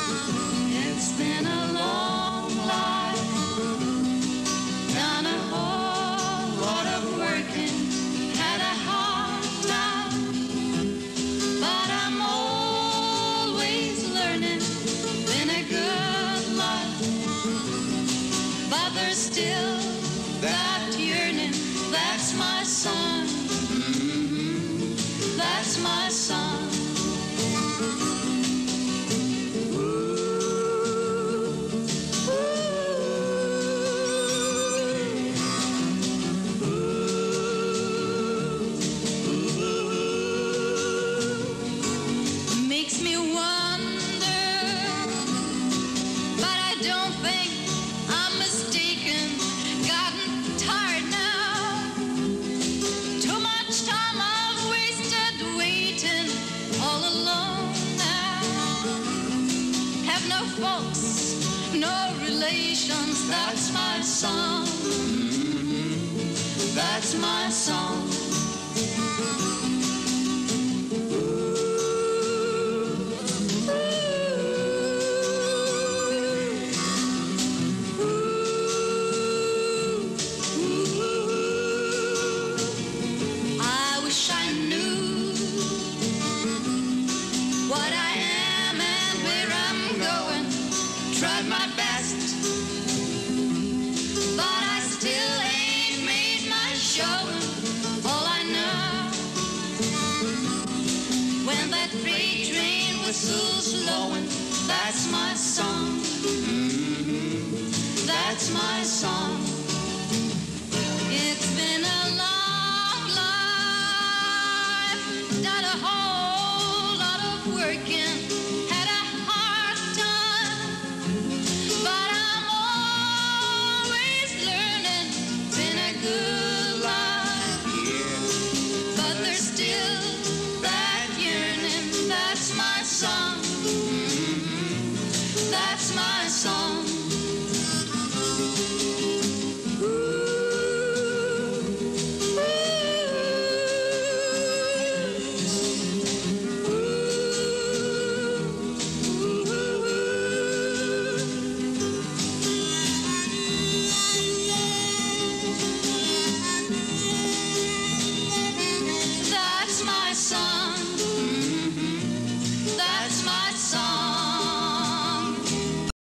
It's been a long life, done a whole lot of working, had a hard time, but I'm always learning, been a good life, but there's still that yearning, that's my song, that's my song. Makes me wonder, but I don't think I'm mistaken. Gotten tired now. Too much time I've wasted waiting all alone now. Have no folks, no relations. That's my song. That's my song. I wish I knew what I am and where I'm going. Tried my best, but I still ain't made my showing. All I know, when that freight train whistles blowing, that's my song. That's my song.